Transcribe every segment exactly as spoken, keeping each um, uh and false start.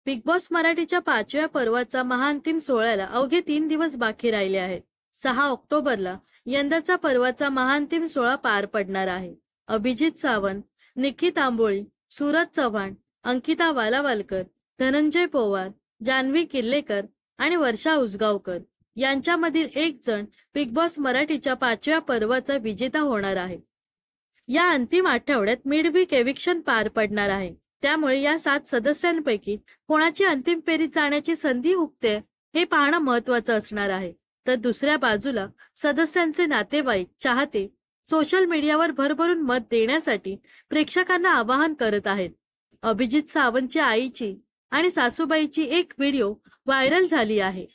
Big boss मराठीच्या पाचव्या पर्वाचा महाअंतिम सोहळ्याला अवघे तीन दिवस बाकी राहिले आहेत. सहा ऑक्टोबरला यंदाचा पर्वाचा महाअंतिम सोहळा पार पडणार आहे. अभिजित सावंत, निकी तांबोळी, सूरज चव्हाण, अंकिता वालावालकर, धनंजय पवार, जान्हवी किल्लेकर आणि वर्षा उसगावकर यांच्यामधील एक जण बिग बॉस मराठीच्या पाचव्या पर्वाचा विजेता होणार आहे. या अंतिम आठवड्यात मिडवीक एविक्शन पार पडणार आहे. त्यामुळे या सात सदस्यांपैकी कोणाची अंतिम फेरीत जाण्याची संधी हुकते हे पाहणं महत्त्वाचं असणार आहे. तर दुसऱ्या बाजूला सदस्यांचे नातेवाईक, चाहते सोशल मीडियावर भरभरून मत देण्यासाठी प्रेक्षकांना आवाहन करत आहेत. अभिजित सावंतची आईची आणि सासूबाईची एक व्हिडिओ व्हायरल झाली आहे.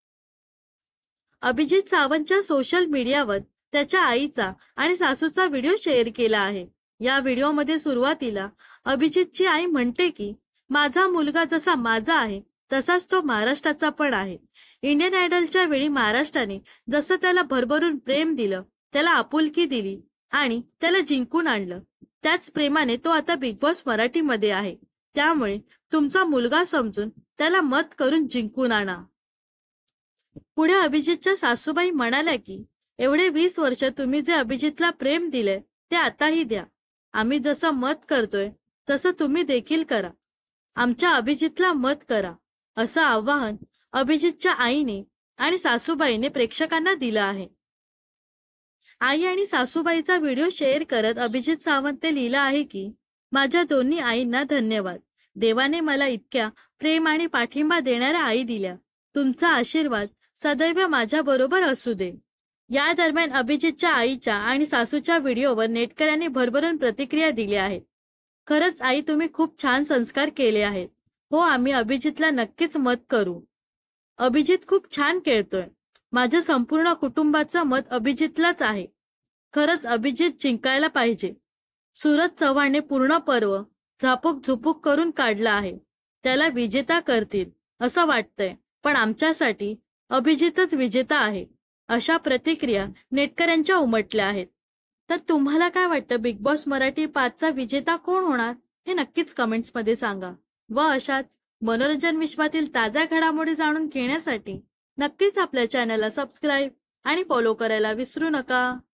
अभिजित सावंतच्या सोशल मीडियावर त्याच्या आईचा आणि सासूचा व्हिडिओ शेअर केला आहे. या व्हिडिओमध्ये सुरुवातीला अभिजितची आई म्हणते की माझा मुलगा जसा माझा आहे तसाच तो महाराष्ट्राचा पण आहे. इंडियन आयडलच्या वेळी महाराष्ट्राने जसं त्याला भरभरून प्रेम दिलं, त्याला आपुलकी दिली आणि त्याला जिंकून आणलं, त्याच प्रेमाने तो आता बिग बॉस मराठीमध्ये आहे. त्यामुळे तुमचा मुलगा समजून त्याला मत करून जिंकून आणा. पुढे अभिजितच्या सासूबाई म्हणाल्या की एवढे वीस वर्ष तुम्ही जे अभिजितला प्रेम दिले ते आताही द्या. आम्ही जसं मत करतोय तसं तुम्ही देखील करा. आमच्या अभिजितला मत करा, असं आवाहन अभिजितच्या आईने आणि सासूबाईने प्रेक्षकांना दिलं आहे. आई आणि सासूबाईचा व्हिडिओ शेअर करत अभिजित सावंतने लिहिलं आहे की माझ्या दोन्ही आईंना धन्यवाद. देवाने मला इतक्या प्रेम आणि पाठिंबा देणाऱ्या आई दिल्या. तुमचा आशीर्वाद सदैव माझ्या बरोबर असू दे. या दरम्यान अभिजितच्या आईच्या आणि सासूच्या व्हिडिओवर नेटकऱ्यांनी भरभरून प्रतिक्रिया दिल्या आहेत. खरंच आई, तुम्ही खूप छान संस्कार केले आहेत. हो, आम्ही अभिजितला नक्कीच मत करू. अभिजित खूप छान खेळतोय. माझ्या संपूर्ण कुटुंबाचं मत अभिजितलाच आहे. खरंच अभिजित जिंकायला पाहिजे. सूरज चव्हाणने पूर्ण पर्व झापूक झुपूक करून काढलं आहे. त्याला विजेता करतील असं वाटतंय, पण आमच्यासाठी अभिजितच विजेता आहे. अशा प्रतिक्रिया नेटकऱ्यांच्या उमटल्या आहेत. तर तुम्हाला काय वाटतं, बिग बॉस मराठी पाचचा विजेता कोण होणार हे नक्कीच कमेंट्समध्ये सांगा. व अशाच मनोरंजन विश्वातील ताज्या घडामोडी जाणून घेण्यासाठी नक्कीच आपल्या चॅनलला सबस्क्राईब आणि फॉलो करायला विसरू नका.